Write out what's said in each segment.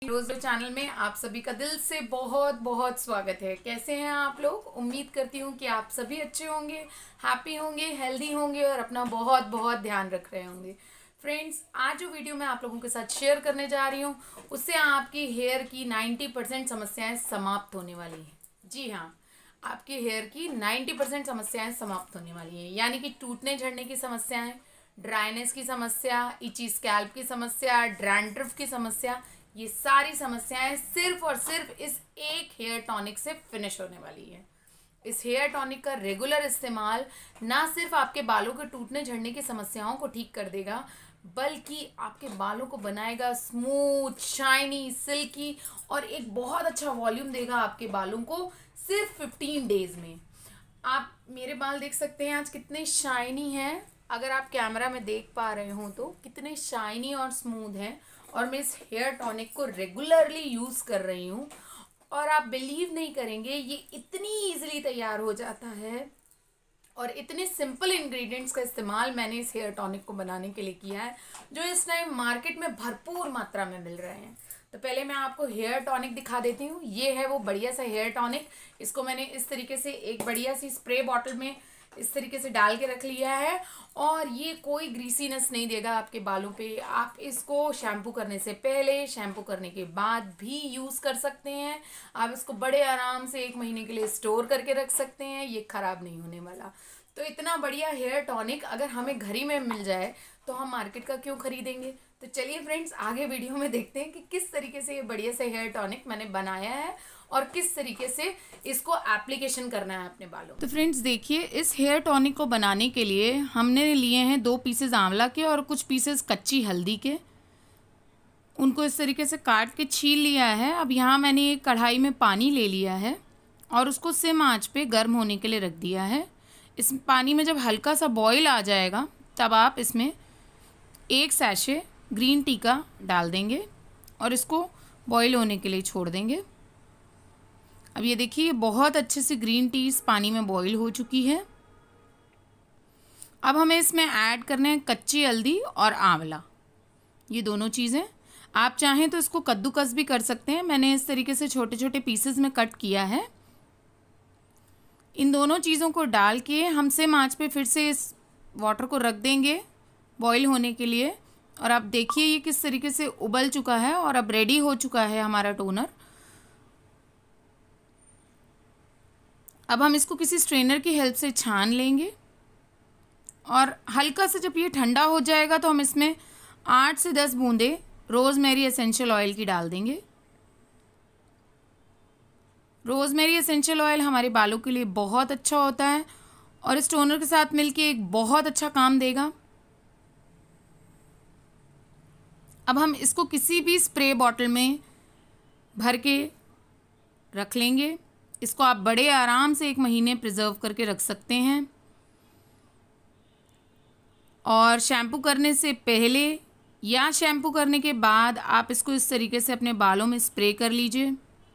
रोज channel में आप सभी का दिल से बहुत बहुत स्वागत है। कैसे हैं आप लोग? उम्मीद करती हूँ कि आप सभी अच्छे होंगे, हैप्पी होंगे, हेल्दी होंगे और अपना बहुत बहुत ध्यान रख रहे होंगे। फ्रेंड्स, आज जो वीडियो मैं आप लोगों के साथ शेयर करने जा रही हूँ उससे आपकी हेयर की 90% समस्याएं समाप्त होने वाली हैं। जी हाँ, आपकी हेयर की 90% समस्याएं समाप्त होने वाली हैं, यानी कि टूटने झड़ने की समस्याएं, ड्राइनेस की समस्या, इची स्कैल्प की समस्या, डैंड्रफ की समस्या, ये सारी समस्याएं सिर्फ और सिर्फ इस एक हेयर टॉनिक से फिनिश होने वाली है। इस हेयर टॉनिक का रेगुलर इस्तेमाल ना सिर्फ आपके बालों के टूटने झड़ने की समस्याओं को ठीक कर देगा, बल्कि आपके बालों को बनाएगा स्मूथ, शाइनी, सिल्की और एक बहुत अच्छा वॉल्यूम देगा आपके बालों को सिर्फ 15 डेज में। आप मेरे बाल देख सकते हैं आज कितने शाइनी हैं। अगर आप कैमरा में देख पा रहे हो तो कितने शाइनी और स्मूथ हैं। और मैं इस हेयर टॉनिक को रेगुलरली यूज़ कर रही हूँ और आप बिलीव नहीं करेंगे, ये इतनी इजीली तैयार हो जाता है और इतने सिंपल इंग्रेडिएंट्स का इस्तेमाल मैंने इस हेयर टॉनिक को बनाने के लिए किया है जो इस टाइम मार्केट में भरपूर मात्रा में मिल रहे हैं। तो पहले मैं आपको हेयर टॉनिक दिखा देती हूँ। ये है वो बढ़िया सा हेयर टॉनिक। इसको मैंने इस तरीके से एक बढ़िया सी स्प्रे बॉटल में इस तरीके से डाल के रख लिया है और ये कोई ग्रीसीनेस नहीं देगा आपके बालों पे। आप इसको शैम्पू करने से पहले, शैम्पू करने के बाद भी यूज़ कर सकते हैं। आप इसको बड़े आराम से 1 महीने के लिए स्टोर करके रख सकते हैं, ये ख़राब नहीं होने वाला। तो इतना बढ़िया हेयर टॉनिक अगर हमें घर ही में मिल जाए तो हम मार्केट का क्यों खरीदेंगे। तो चलिए फ्रेंड्स, आगे वीडियो में देखते हैं कि किस तरीके से ये बढ़िया से हेयर टॉनिक मैंने बनाया है और किस तरीके से इसको एप्लीकेशन करना है अपने बालों। तो फ्रेंड्स देखिए, इस हेयर टॉनिक को बनाने के लिए हमने लिए हैं 2 पीसेज आंवला के और कुछ पीसेज कच्ची हल्दी के। उनको इस तरीके से काट के छील लिया है। अब यहाँ मैंने एक कढ़ाई में पानी ले लिया है और उसको सिम आंच पे गर्म होने के लिए रख दिया है। इस पानी में जब हल्का सा बॉईल आ जाएगा तब आप इसमें 1 सैशे ग्रीन टी का डाल देंगे और इसको बॉईल होने के लिए छोड़ देंगे। अब ये देखिए, बहुत अच्छे से ग्रीन टी इस पानी में बॉईल हो चुकी है। अब हमें इसमें ऐड करने हैं कच्ची हल्दी और आंवला, ये दोनों चीज़ें। आप चाहें तो इसको कद्दूकस भी कर सकते हैं। मैंने इस तरीके से छोटे छोटे पीसेस में कट किया है। इन दोनों चीज़ों को डाल के हम सिम आंच पे फिर से इस वाटर को रख देंगे बॉईल होने के लिए। और आप देखिए ये किस तरीके से उबल चुका है और अब रेडी हो चुका है हमारा टोनर। अब हम इसको किसी स्ट्रेनर की हेल्प से छान लेंगे और हल्का सा जब ये ठंडा हो जाएगा तो हम इसमें 8 से 10 बूंदे रोज़मेरी एसेंशियल ऑयल की डाल देंगे। रोज़मेरी एसेंशियल ऑयल हमारे बालों के लिए बहुत अच्छा होता है और इस टोनर के साथ मिलके एक बहुत अच्छा काम देगा। अब हम इसको किसी भी स्प्रे बॉटल में भर के रख लेंगे। इसको आप बड़े आराम से 1 महीने प्रिजर्व करके रख सकते हैं। और शैम्पू करने से पहले या शैम्पू करने के बाद आप इसको इस तरीके से अपने बालों में स्प्रे कर लीजिए।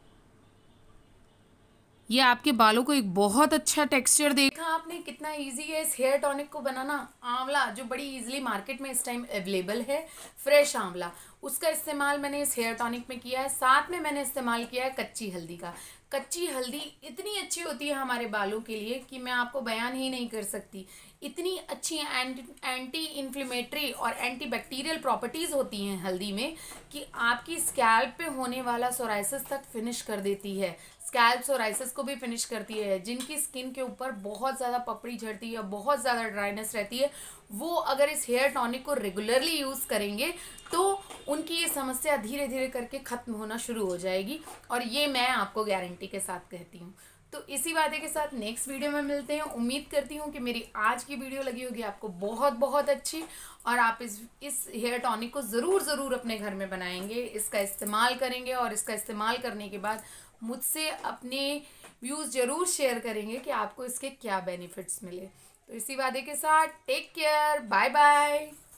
ये आपके बालों को एक बहुत अच्छा टेक्सचर देगा। देखा आपने कितना इजी है इस हेयर टॉनिक को बनाना। आंवला जो बड़ी इजीली मार्केट में इस टाइम अवेलेबल है, फ्रेश आंवला, उसका इस्तेमाल मैंने इस हेयर टॉनिक में किया है। साथ में मैंने इस्तेमाल किया है कच्ची हल्दी का। कच्ची हल्दी इतनी अच्छी होती है हमारे बालों के लिए कि मैं आपको बयान ही नहीं कर सकती। इतनी अच्छी एंटी इन्फ्लेमेटरी और एंटी बैक्टीरियल प्रॉपर्टीज़ होती हैं हल्दी में कि आपकी स्कैल्प पे होने वाला सोराइसिस तक फिनिश कर देती है। स्कैल्प सोराइसिस को भी फिनिश करती है। जिनकी स्किन के ऊपर बहुत ज़्यादा पपड़ी झड़ती है, बहुत ज़्यादा ड्राइनेस रहती है, वो अगर इस हेयर टॉनिक को रेगुलरली यूज़ करेंगे तो उनकी ये समस्या धीरे धीरे करके ख़त्म होना शुरू हो जाएगी। और ये मैं आपको गारंटी के साथ कहती हूँ। तो इसी वादे के साथ नेक्स्ट वीडियो में मिलते हैं। उम्मीद करती हूँ कि मेरी आज की वीडियो लगी होगी आपको बहुत बहुत अच्छी और आप इस हेयर टॉनिक को ज़रूर अपने घर में बनाएंगे, इसका इस्तेमाल करेंगे और इसका इस्तेमाल करने के बाद मुझसे अपने व्यूज़ ज़रूर शेयर करेंगे कि आपको इसके क्या बेनिफिट्स मिले। तो इसी वादे के साथ टेक केयर, बाय बाय।